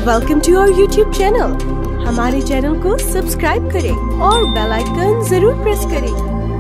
Welcome to our YouTube channel. हमारे channel को subscribe करें और बेल आइकन जरूर प्रेस करें